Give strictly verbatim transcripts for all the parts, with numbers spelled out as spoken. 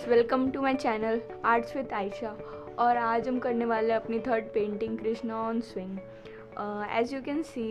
Friends, welcome to my channel arts with Ayesha. और आज हम करने वाले हैं अपनी third painting Krishna on swing. As you can see,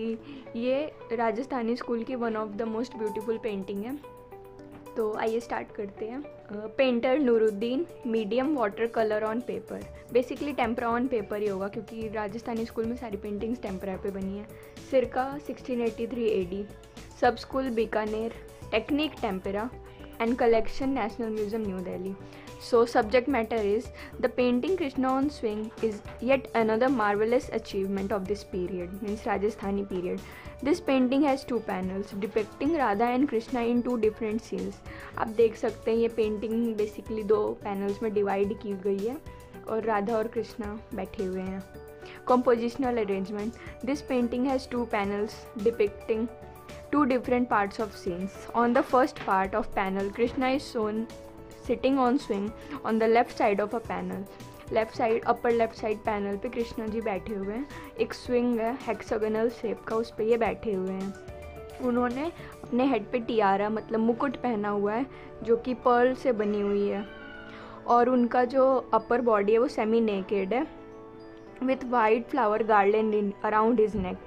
ये राजस्थानी स्कूल की one of the most beautiful painting है। तो आइए स्टार्ट करते हैं। Painter Nooruddin, medium water colour on paper. Basically tempera on paper ही होगा क्योंकि राजस्थानी स्कूल में सारी पेंटिंग्स टेम्परा पे बनी है। Circa sixteen eighty three A D, sub school Bikaner, technique tempera and collection National Museum New Delhi. So subject matter is the painting Krishna on swing is yet another marvelous achievement of this period, means Rajasthani period. This painting has two panels depicting Radha and Krishna in two different scenes. आप देख सकते हैं ये painting basically दो panels में divide की गई है और राधा और कृष्णा बैठे हुए हैं। Compositional arrangement. This painting has two panels depicting two different parts of scenes. On the first part of panel, Krishna is shown sitting on swing on the left side of a panel. Left side, upper left side panel पे कृष्णा जी बैठे हुए हैं। एक swing है hexagonal shape का, उस पे ये बैठे हुए हैं। उन्होंने अपने हेड पे टियारा मतलब मुकुट पहना हुआ है जो कि पर्ल से बनी हुई है, और उनका जो अपर बॉडी है वो सेमी नेकेड है with white flower garland in around his neck.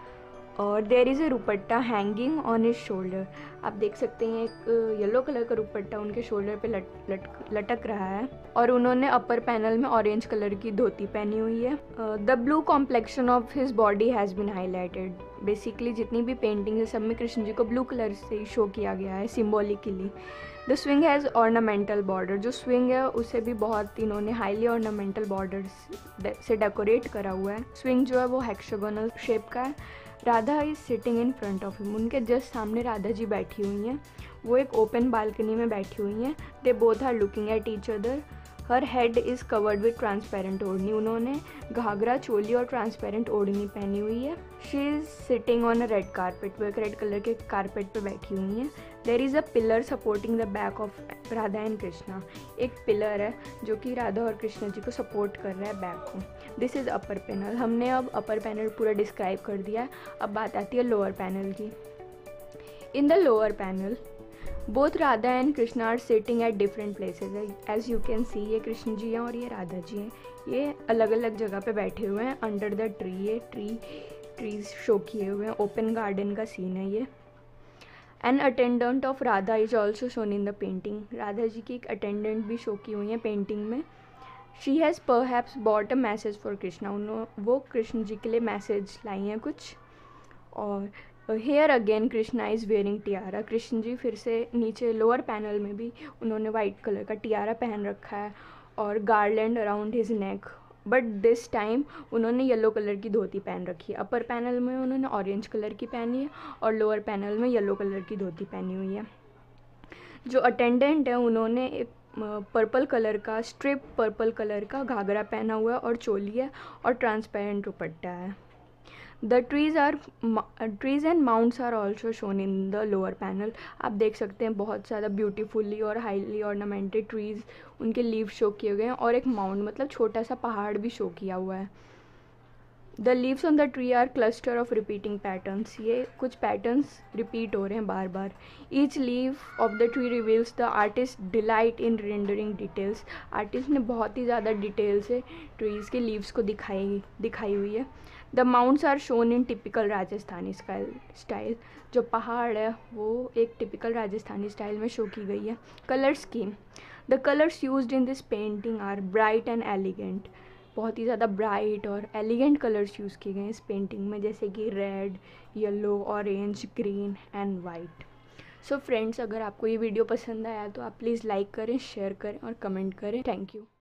और there is a dupatta hanging on his shoulder. आप देख सकते हैं एक येलो कलर का रुपट्टा उनके शोल्डर पे लट, लट, लटक रहा है। और उन्होंने अपर पैनल में ऑरेंज कलर की धोती पहनी हुई है। The blue complexion of his body has been highlighted. Basically जितनी भी पेंटिंग है सब में कृष्ण जी को ब्लू कलर से शो किया गया है symbolically. The swing has ornamental border. जो स्विंग है उसे भी बहुत इन्होंने हाईली ऑर्नामेंटल बॉर्डर से डेकोरेट करा हुआ है। स्विंग जो है वो हेक्सागोनल शेप का है। Radha is sitting in front of him. उनके जस्ट सामने राधा जी बैठी हुई हैं। वो एक ओपन बालकनी में बैठी हुई हैं। They both are looking at each other. Her head is covered with transparent odhni. उन्होंने घाघरा चोली और ट्रांसपेरेंट ओढ़नी पहनी हुई है। She is sitting on a red carpet. वो एक रेड कलर के कारपेट पे बैठी हुई हैं। There is a pillar supporting the back of Radha and Krishna. एक पिलर है जो कि राधा और कृष्णा जी को सपोर्ट कर रहा है बैक को। This is upper panel. हमने अब अपर पैनल पूरा डिस्क्राइब कर दिया। अब बात आती है लोअर पैनल की। In the lower panel both Radha and Krishna are sitting at different places. As you can see, ये कृष्ण जी हैं और ये राधा जी हैं। ये अलग अलग जगह पे बैठे हुए हैं अंडर द ट्री। ये ट्री ट्रीज शो किए हुए हैं। ओपन गार्डन का सीन है ये। An attendant of Radha is also shown in the painting. Radha ji की एक अटेंडेंट भी शो की हुई है पेंटिंग में। She has perhaps bought a message for Krishna. उन्होंने वो कृष्ण जी के लिए मैसेज लाई हैं कुछ। और here again Krishna is wearing tiara. Krishna ji फिर से नीचे लोअर पैनल में भी उन्होंने वाइट कलर का टियारा पहन रखा है और garland around his neck. But this time उन्होंने येलो कलर की धोती पहन रखी है। अपर पैनल में उन्होंने ऑरेंज कलर की पहनी है और लोअर पैनल में येलो कलर की धोती पहनी हुई है। जो अटेंडेंट है उन्होंने एक पर्पल कलर का स्ट्रिप पर्पल कलर का घाघरा पहना हुआ है और चोली है और ट्रांसपेरेंट दुपट्टा है। The trees are trees and mounts are also shown in the lower panel. आप देख सकते हैं बहुत ज़्यादा ब्यूटीफुली और हाईली ऑर्नामेंटेड ट्रीज, उनके लीव शो किए गए हैं और एक माउंट मतलब छोटा सा पहाड़ भी शो किया हुआ है। The leaves on the tree are cluster of repeating patterns. ये कुछ पैटर्न्स रिपीट हो रहे हैं बार बार। Each leave of the tree reveals the artist delight in rendering details. Artist ने बहुत ही ज़्यादा डिटेल से ट्रीज़ के लीव्स को दिखाई दिखाई हुई है। The mounts are shown in typical Rajasthani style. जो पहाड़ है वो एक टिपिकल राजस्थानी स्टाइल में शो की गई है। Colour scheme. The colours used in this painting are bright and elegant. बहुत ही ज़्यादा ब्राइट और एलिगेंट कलर्स यूज़ किए गए हैं इस पेंटिंग में, जैसे कि red, yellow, orange, green and white. So friends, अगर आपको ये वीडियो पसंद आया तो आप प्लीज़ लाइक करें, शेयर करें और कमेंट करें। Thank you.